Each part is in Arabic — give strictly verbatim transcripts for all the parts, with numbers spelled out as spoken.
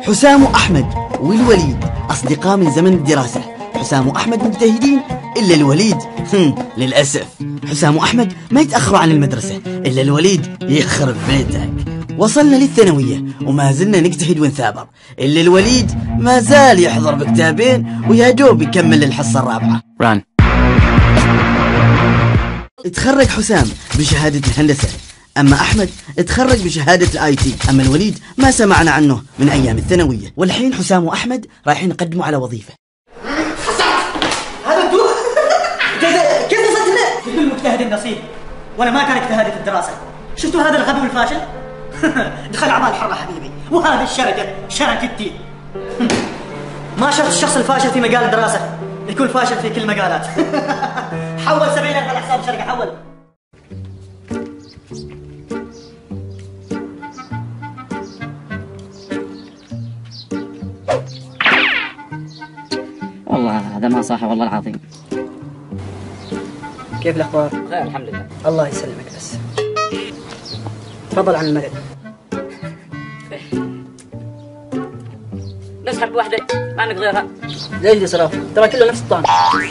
حسام وأحمد والوليد أصدقاء من زمن الدراسة. حسام وأحمد مجتهدين إلا الوليد للأسف. حسام وأحمد ما يتأخروا عن المدرسة إلا الوليد يخرب بيتك. وصلنا للثانوية وما زلنا نجتهد ونثابر إلا الوليد ما زال يحضر بكتابين ويا دوب يكمل الحصة الرابعة. ران. اتخرج حسام بشهادة الهندسة، أما أحمد اتخرج بشهادة الآي تي. أما الوليد ما سمعنا عنه من أيام الثانوية. والحين حسام وأحمد رايحين يقدموا على وظيفة. هذا انتو كيف وصلت هنا؟ كل المجتهد النصيب، وأنا ما كان اجتهادي في الدراسة. شفتوا هذا الغبي والفاشل؟ دخل أعمال حرة حبيبي، وهذه الشركة شركتي. ما شرط الشخص الفاشل في مجال الدراسة يكون فاشل في كل المجالات. حول سبعين ألف على حساب الشركة، حول. والله هذا ما صح والله العظيم. كيف الأخبار؟ خير الحمد لله. الله يسلمك. بس تفضل عن المدد. نسحب واحدة ما عندك غيرها. ليش دي صرافة؟ ترى كله نفس الطعم.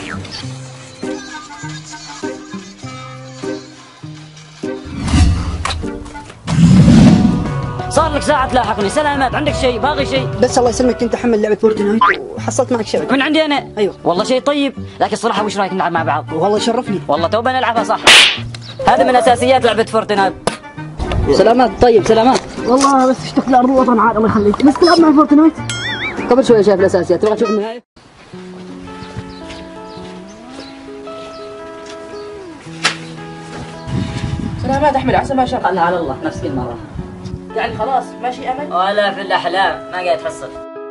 صار لك ساعة تلاحقني. سلامات، عندك شيء؟ باغي شيء؟ بس الله يسلمك كنت أحمل لعبة فورتنايت وحصلت معك شبكة. من عندي أنا؟ أيوه. والله شيء طيب، لكن الصراحة وش رايك نلعب مع بعض؟ والله يشرفني. والله توبة نلعبها صح. هذا من أساسيات لعبة فورتنايت. سلامات. طيب سلامات. والله بس اشتقت لأرض الوطن عاد. الله يخليك. بس تلعب مع فورتنايت؟ قبل شوية شايف الأساسيات، تبغى تشوف النهاية؟ سلامات أحمد، عسى ما شاء الله. على الله نفس كل مرة. يعني خلاص ماشي أمل؟ ولا في الأحلام، ما قاعد تحصل.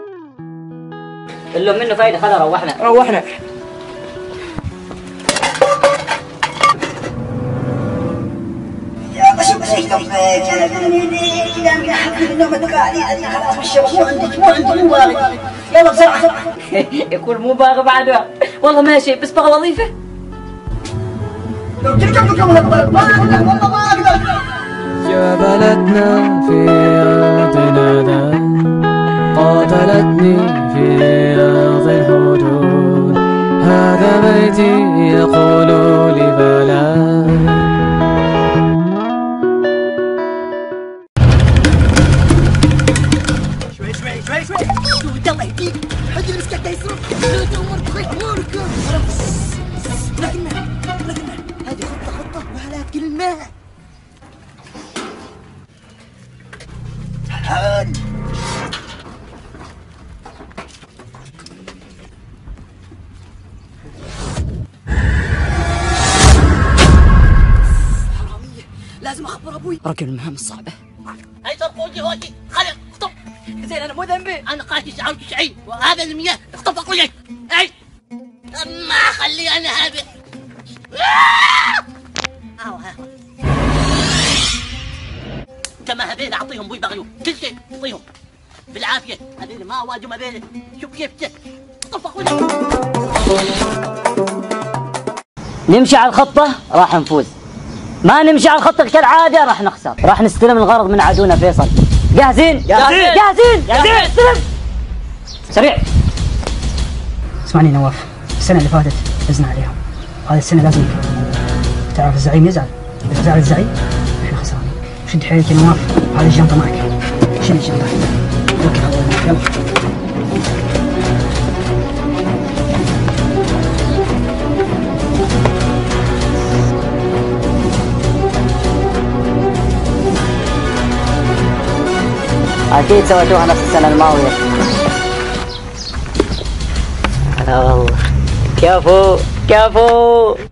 اللهم منه فايدة. خلاص روحنا. روحنا. يا بشوف شيء كفاك انا بالليل كذا مقحط النوم تقاعدين خلاص بالشبك مو عندك مو عندك مو باغي. يلا بسرعه. يقول مو باغي بعده. والله ماشي بس بغى وظيفة. لو تركب لكم هالطريق ما اقدر والله ما اقدر. يا بلدنا في أرضنا دم قاتلتني في أرض الحدود. هذا بيتي يقول لي بلد. شوي شوي شوي شوي. الله يهديك. حد المسكت ده يصرف. لا تأمر تخيط مورك. لكنها لكنها هذه خطة خطة وهلا كلمة. تعال. حرامية لازم اخبر ابوي. رجل المهام الصعبة. هاي صرفوجي هوجي خلي اخطب. زين انا مو ذنبي. انا قاتل شعار تشعين وهذا المياه اخطب اقول لك. اي ما اخلي انا هذا. انت ما هذيل اعطيهم بوي بغلو كل شيء اعطيهم بالعافيه. هذيل ما واجم هذيل. شوف كيف اخطب اقول لك. نمشي على الخطة راح نفوز، ما نمشي على الخطة كالعادة راح نخسر. راح نستلم الغرض من عدونا فيصل. جاهزين؟ جاهزين جاهزين جاهزين. استلم سريع. اسمعني نواف، السنة اللي فاتت فزنا عليهم، هذه السنة لازم تعرف الزعيم يزعل. إذا زعل الزعيم احنا خسرانين. شد حيلك يا نواف، هذه الجنطة معك. شيل الجنطة. توكل على الله. يلا. أكيد سويتوها نفس السنة الماضية. هلا والله. كفو كفو.